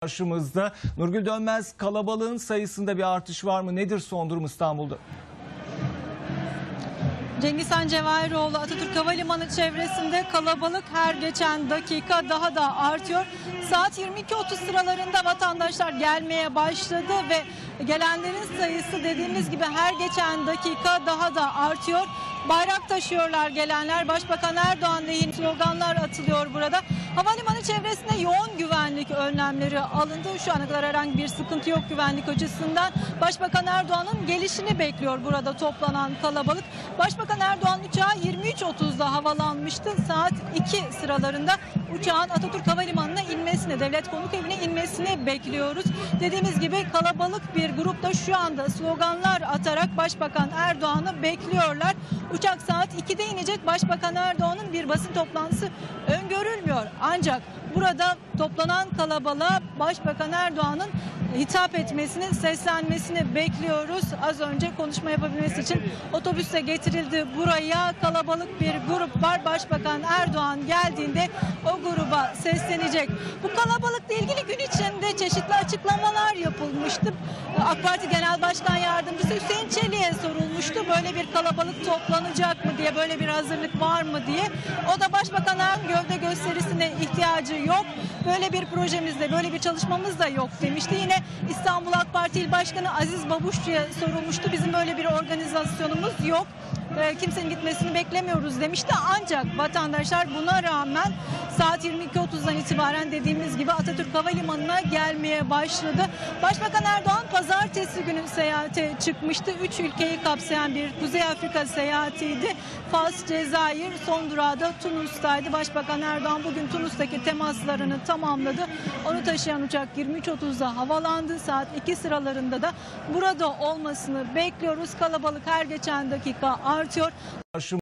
Karşımızda Nurgül Dönmez, kalabalığın sayısında bir artış var mı? Nedir son durum İstanbul'da? Cengiz Han Cevahiroğlu Atatürk Havalimanı çevresinde kalabalık her geçen dakika daha da artıyor. Saat 22.30 sıralarında vatandaşlar gelmeye başladı ve gelenlerin sayısı dediğimiz gibi her geçen dakika daha da artıyor. Bayrak taşıyorlar gelenler. Başbakan Erdoğan lehine sloganlar atılıyor burada. Havalimanı çevresinde yoğun güvenlik önlemleri alındı. Şu ana kadar herhangi bir sıkıntı yok güvenlik açısından. Başbakan Erdoğan'ın gelişini bekliyor burada toplanan kalabalık. Başbakan Erdoğan uçağı 23.30'da havalanmıştı. Saat 2 sıralarında uçağın Atatürk Havalimanı'na inmesini, devlet konuk evine inmesini bekliyoruz. Dediğimiz gibi kalabalık bir grupta şu anda sloganlar atarak Başbakan Erdoğan'ı bekliyorlar. Uçak saat 2'de inecek. Başbakan Erdoğan'ın bir basın toplantısı öngörülmüyor. Ancak burada toplanan kalabalığa Başbakan Erdoğan'ın hitap etmesini, seslenmesini bekliyoruz. Az önce konuşma yapabilmesi için otobüse getirildi buraya. Kalabalık bir grup var. Başbakan Erdoğan geldiğinde o gruba seslenecek. Bu kalabalıkla ilgili gün içinde çeşitli açıklamalar yapılmıştı. AK Parti Genel Başkan Yardımcısı Hüseyin Çelik'e sorulmuştu. Böyle bir kalabalık toplanacak mı diye, böyle bir hazırlık var mı diye. O da Başbakan Erdoğan gövde gösterisine ihtiyacı yok. Böyle bir projemizde, böyle bir çalışmamız da yok demişti. Yine İstanbul AK Parti İl Başkanı Aziz Babuşçu'ya sorulmuştu. Bizim böyle bir organizasyonumuz yok. Kimsenin gitmesini beklemiyoruz demişti. Ancak vatandaşlar buna rağmen saat 22.30'dan itibaren dediğimiz gibi Atatürk Havalimanı'na gelmeye başladı. Başbakan Erdoğan pazartesi günü seyahate çıkmıştı. 3 ülkeyi kapsayan bir Kuzey Afrika seyahatiydi. Fas, Cezayir, son durağı da Tunus'taydı. Başbakan Erdoğan bugün Tunus'taki temaslarını tamamladı. Onu taşıyan uçak 23.30'da havalandı. Saat 2 sıralarında da burada olmasını bekliyoruz. Kalabalık her geçen dakika artıyor.